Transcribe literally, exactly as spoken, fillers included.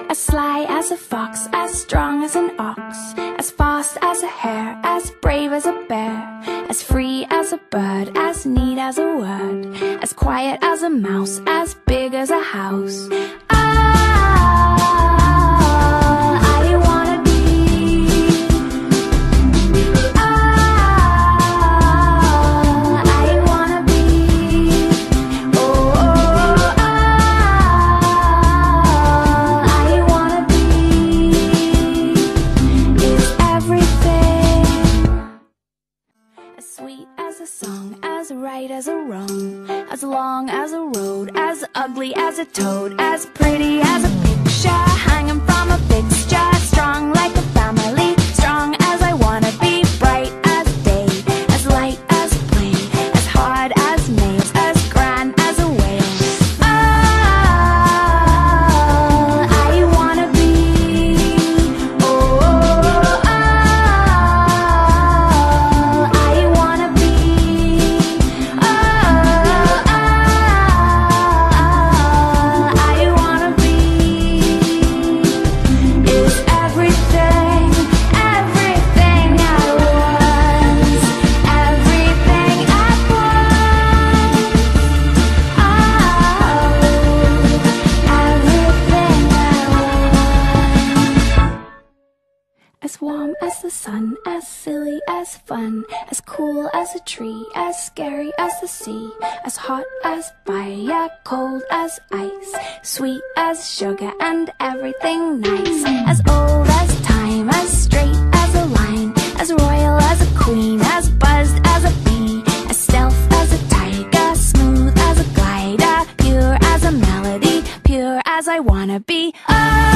As sly as a fox, as strong as an ox, as fast as a hare, as brave as a bear, as free as a bird, as neat as a word, as quiet as a mouse, as big as a house. As right as a wrong, as long as a road, as ugly as a toad, as pretty as a picture hanging from a fixture, strong like a family, strong as I wanna be, bright as day, as light as a plane, as hard as nails, as grand as a whale. Oh, I wanna be, oh, oh, oh, I wanna be. As warm as the sun, as silly as fun, as cool as a tree, as scary as the sea, as hot as fire, cold as ice, sweet as sugar and everything nice, as old as time, as straight as a line, as royal as a queen, as buzzed as a bee, as stealth as a tiger, smooth as a glider, pure as a melody, pure as I wanna be. Oh,